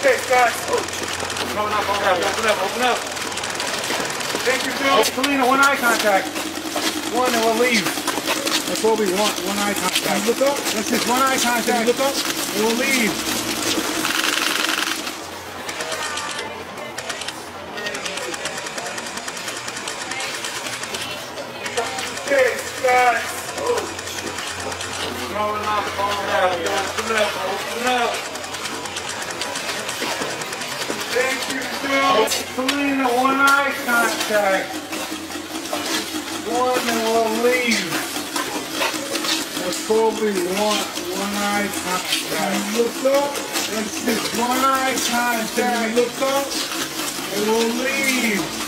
Okay, Scott. Coming up, open up. Thank you, Bill. Selena, one eye contact. One, and we'll leave. That's all we want, one eye contact. Look up. That's just one eye contact. Look up, and we'll leave. Okay, Scott. Coming up, open up. Thank you, Bill. Selena, one eye contact. One, and we'll leave. That's all we want, one eye contact. Look up. That's just one eye contact. Look up, and we'll leave.